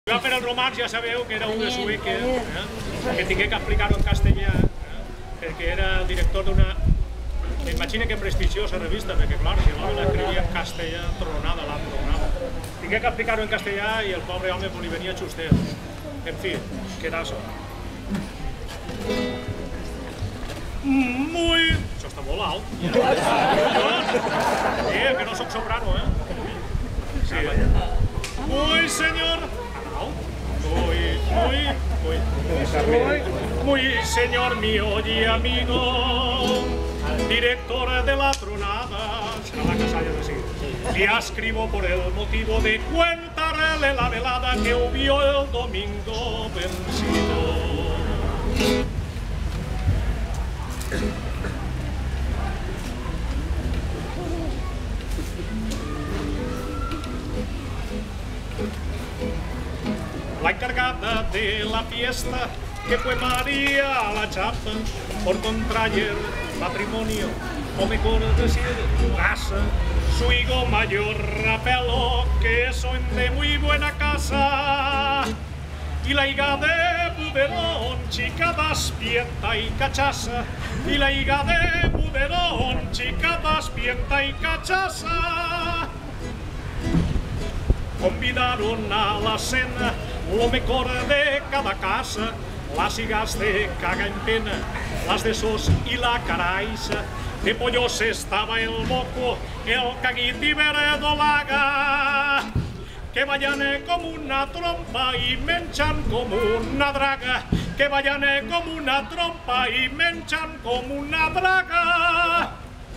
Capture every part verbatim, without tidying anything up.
Va fer el romanç, ja sabeu que era un de Sueque, eh? que tingué que explicar-ho en castellà, eh? perquè era el director d'una, m'imagino que prestigiosa revista, perquè clar, si l'home l'escrivia en castellà, tronada, la tronada. Tingué que explicar-ho en castellà i el pobre home li venia xustet. En fi, quedazo. Muy... Això està molt alt. Sí, que no soc soprano, eh? Sí. Muy, señor... Muy, muy, muy, muy, muy, señor mío y amigo, director de la tronada, será la casalla de sí. Le escribo por el motivo de contarle la velada que hubo el domingo vencido. La encargada de la fiesta, que fue María la Chapa, por contraer matrimonio, o mejor decir, casa, su hijo mayor Rapelo, que son de muy buena casa, y la hija de Buderón, chica daspienta y cachaza, y la hija de Buderón, chica daspienta y cachaza. Convidaron a la cena lo mejor de cada casa, las hijas de caga en pena, las de sos y la caraiza. De pollos estaba el moco, el caguit y verdolaga, que vayan como una trompa y menchan como una draga, que vayan como una trompa y menchan como una draga.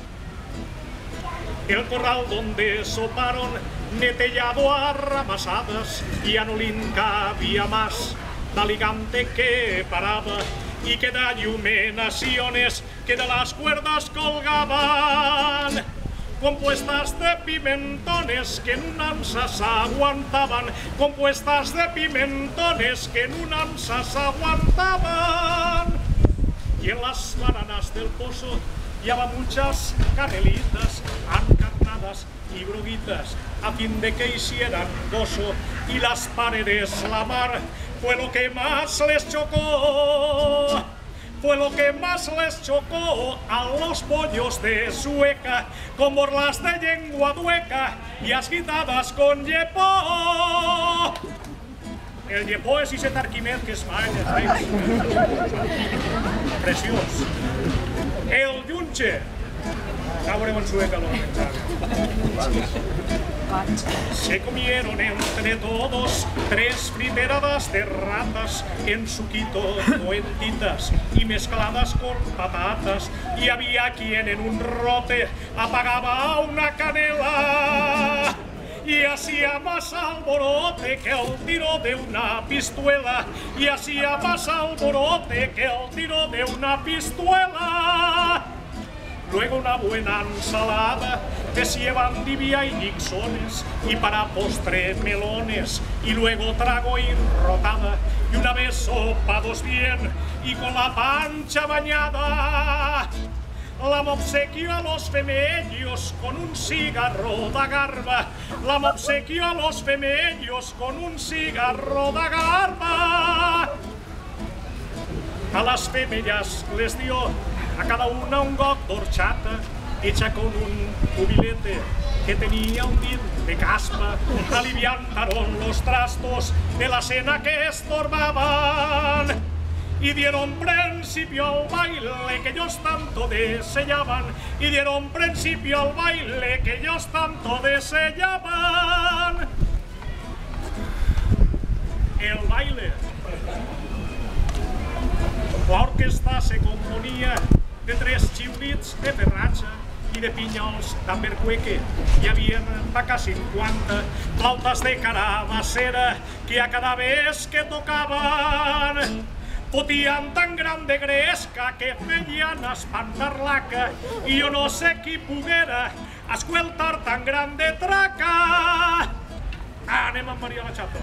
El corral donde soparon, netellado a ramasadas, y a no li cabía más d'aligante que paraba, y que de iluminaciones que de las cuerdas colgaban, compuestas de pimentones que en una ansa aguantaban, compuestas de pimentones que en una ansa aguantaban. Y en las bananas del pozo lleva muchas canelitas encarnadas y broguitas a fin de que hicieran gozo, y las paredes la mar fue lo que más les chocó, fue lo que más les chocó a los pollos de Sueca, con borlas de lengua dueca y agitadas con yepó. El yepó és ese tarquimet que es fa en els reis. Preciós. El yunche. Ja veurem en Sueca lo menjava. Se comieron entre todos tres friteradas de ratas en suquito cuentitas y mezcladas con patatas, y había quien en un rote apagaba una canela y hacía más alborote que el tiro de una pistola, y hacía más alborote que el tiro de una pistola. Luego una buena ensalada que se llevan divia y nixones, y para postre melones, y luego trago y rotada, y una vez sopados bien y con la pancha bañada. La m'obsequio a los femellos con un cigarro de garba, la m'obsequio a los femellos con un cigarro de garba. A las femellas les dio a cada una un got d'horchata hecha con un cubilete que tenía un din de caspa. Aliviantaron los trastos de la cena que estorbaban y dieron principio al baile que ellos tanto deseaban, y dieron principio al baile que ellos tanto deseaban. El baile. La orquesta se componía de tres xiulits de ferratge i de pinyols d'ambercueque. Hi havia vaca cinquanta flautes de carabassera que a cada vez que tocaven fotían tan grande gresca que feien espantar l'aca, i jo no sé qui poguera escueltar tan grande traca. Anem amb Maria la Chapa.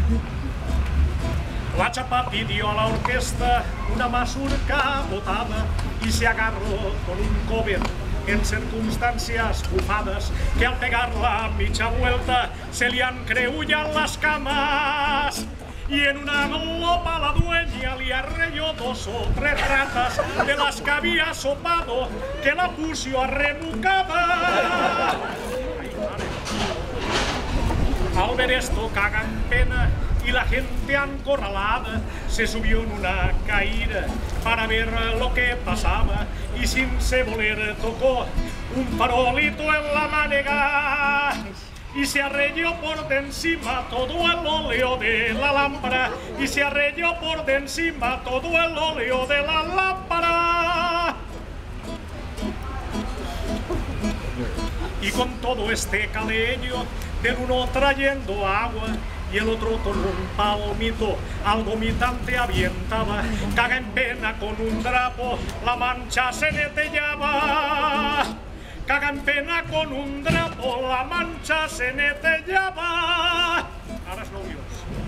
La Chapa pidió a la orquesta una mazurca botada y se agarró con un cover en circunstancias bufadas que al pegar la mitja vuelta se le encreullan las camas. y en una glopa la dueña le arrelló dos o tres ratas de las que había sopado, que la puso arremucada. Al ver esto cagan pena y la gente ancorralada se subió en una caída para ver lo que pasaba y sin se voler tocó un farolito en la manega y se arrelló por de encima todo el óleo de la lámpara y se arrelló por de encima todo el óleo de la lámpara. Y con todo este caleño del uno trayendo agua y el otro con un palmito al vomitante avientaba, caga en pena con un trapo, la mancha se netellaba. Caga en pena con un trapo, la mancha se netellaba. Ahora es novios.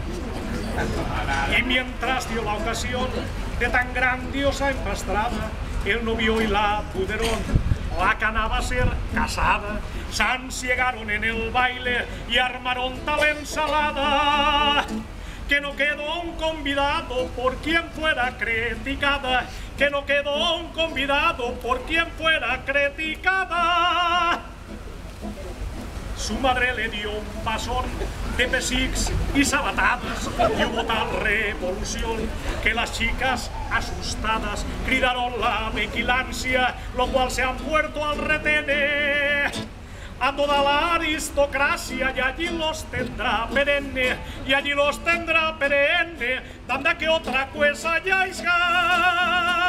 Y mientras dio la ocasión de tan grandiosa empastrada, el novio y la puderón, la cana va a ser casada, sansiegaron en el baile y armaron tal ensalada que no quedó un convidado por quien fuera criticada, que no quedó un convidado por quien fuera criticada. Su madre le dio un pasón de pesics y sabatadas y hubo tal revolución que las chicas asustadas gritaron la vigilancia, lo cual se han muerto al retener a toda la aristocracia y allí los tendrá perenne, y allí los tendrá perenne, tanda que otra cosa ya es.